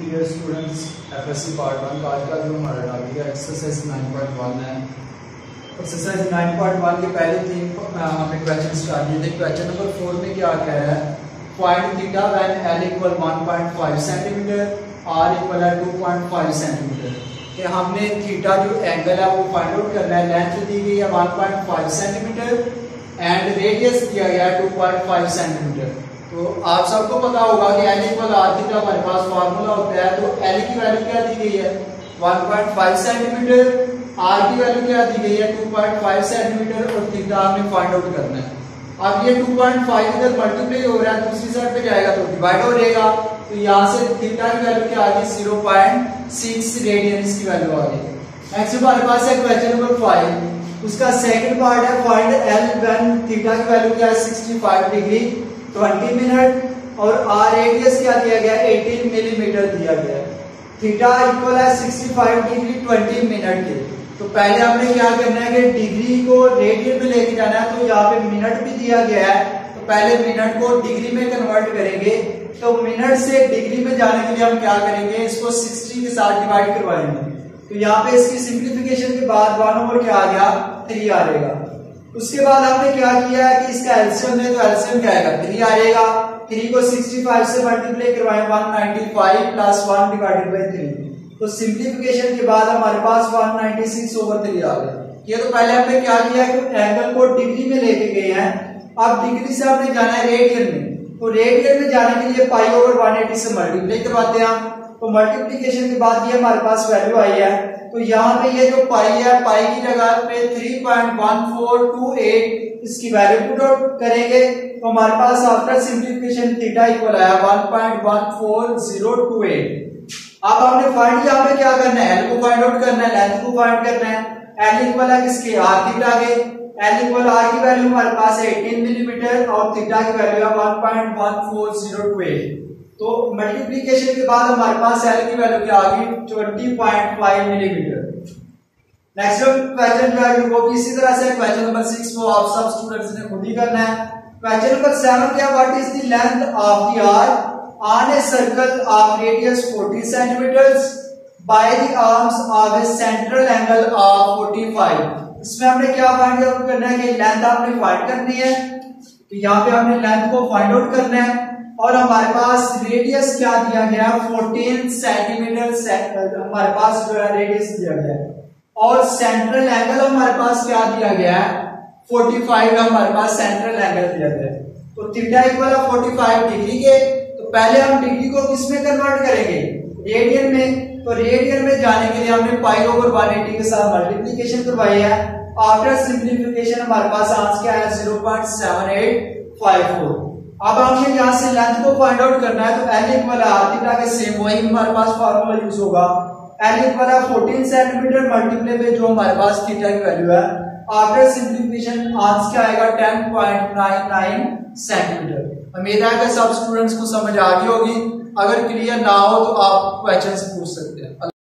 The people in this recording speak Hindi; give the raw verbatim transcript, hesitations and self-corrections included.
Dear students, FSC part one का आज का जो हमारा टॉपिक है एक्सरसाइज नाइन पॉइंट वन है। एक्सरसाइज नाइन पॉइंट वन के पहले तीन हमने क्वेश्चन स्टार्ट किए थे। क्वेश्चन नंबर फोर में क्या कह रहा है, find theta when L equal one point five centimetre, R equal है टू पॉइंट फाइव सेंटीमीटर। कि हमने थीटा जो एंगल है वो फाइंड आउट करना है। लेंथ दी गई है one point five centimetre and radius दिया गया है टू पॉइंट फाइव सेंटीमीटर। तो आप सबको पता होगा कि एल इक्वल आर थीटा हमारे पास फार्मूला होता है। तो एल की वैल्यू क्या दी गई है one point five centimetre, R की वैल्यू क्या दी गई है टू पॉइंट फाइव सेंटीमीटर और थीटा हमने फाइंड आउट करना है। अब ये टू पॉइंट फाइव इधर मल्टीप्लाई हो रहा है, दूसरी साइड पे जाएगा तो डिवाइड हो जाएगा। तो यहाँ से थीटा की वैल्यू क्या आ गई जीरो पॉइंट सिक्स रेडियंस की वैल्यू आ गई। नेक्स्ट हमारे पास है क्वेश्चन नंबर फाइव, उसका सेकंड पार्ट है फाइंड एल व्हेन थीटा की वैल्यू क्या है sixty five degree twenty minute और आर रेडियस क्या दिया गया है एटीन मिलीमीटर दिया गया है। थीटा इक्वल है sixty five degree twenty minute के। तो पहले हमने क्या करना है कि डिग्री को रेडियन में लेके जाना है। तो यहाँ पे मिनट भी दिया गया है, तो पहले मिनट को डिग्री में कन्वर्ट करेंगे। तो मिनट से डिग्री में जाने के लिए हम क्या करेंगे, इसको सिक्सटी के साथ डिवाइड करवाएंगे। तो यहाँ पे इसकी सिंप्लीफिकेशन के बाद वन ओवर क्या आ गया थ्री आ जाएगा। उसके बाद हमने क्या किया है कि इसका एलसीएम है, तो एलसीएम क्या आएगा थ्री आएगा। थ्री को सिक्सटी फाइव से मल्टीप्लाई करवाएं one ninety five plus one divided by three. तो सिंप्लीफिकेशन के बाद हमारे पास one ninety six over three आ गया। ये तो पहले हमने क्या किया कि एंगल को डिग्री में लेके गए हैं। अब डिग्री से हमने जाना है रेडियन में। तो रेडियन में जाने के लिए पाई ओवर वन एटी से मल्टीप्लाई करवाते हैं। तो मल्टीप्लीकेशन के बाद ये हमारे पास वैल्यू आई है। तो यहाँ पे ये जो पाई है, पाई की जगह पे three point one four two eight इसकी वैल्यू पुट आउट करेंगे। तो हमारे पास आफ्टर सिंप्लीफिकेशन थीटा इक्वल आया one point one four zero two eight. अब हमने फाइंड यहाँ पे क्या करना है, एल को फाइंड आउट करना है, लेंथ को फाइंड करना है। एल इक्वल है किसके आर थीटा के। एल इक्वल आर की वैल्यू हमारे पास है एटीन मिलीमीटर और थीटा की वैल्यू है one point one four zero two eight. तो मल्टीप्लीकेशन के बाद हमारे पास एल की वैल्यू क्या आ गई twenty point five millimetre. Next question जो है वो भी इसी तरह से क्वेश्चन नंबर सिक्स को आप सब स्टूडेंट्स ने खुद ही करना है। क्वेश्चन नंबर सेवन क्या, what is the length of the arc on a circle of radius forty centimetres by the arms of a central angle of forty five. इसमें हमने क्या फाइंड आउट करना है कि लेंथ आपने फाइंड करनी है। तो यहाँ पे हमने लेंथ को फाइंड आउट करना है और हमारे पास रेडियस क्या दिया गया फोर्टीन सेंटीमीटर हमारे पास जो है रेडियस दिया गया है और सेंट्रल एंगल हमारे पास क्या दिया गया है फोर्टी फाइव हमारे पास सेंट्रल एंगल दिया गया है। तो थीटा इक्वल है फोर्टी फाइव डिग्री के। तो पहले हम डिग्री को किस में कन्वर्ट करेंगे रेडियन में। तो रेडियन में जाने के लिए हमने पाई ओवर वन एटी के साथ मल्टीप्लीकेशन करवाई है। आफ्टर सिंप्लीफिकेशन हमारे पास आंसर क्या है zero point seven eight five four. अब हमने यहाँ से लेंथ को फाइंड आउट करना है। तो एल इक्वल है आर थीटा के सेम वही हमारे पास फार्मूला यूज होगा। एल इक्वल है फोर्टीन सेंटीमीटर मल्टीप्लाई में जो हमारे पास थीटा की वैल्यू है। आफ्टर सिंप्लीफिकेशन आंसर क्या आएगा ten point nine nine centimetre. उम्मीद है कि सब स्टूडेंट्स को समझ आ गई होगी। अगर क्लियर ना हो तो आप क्वेश्चन पूछ सकते हैं।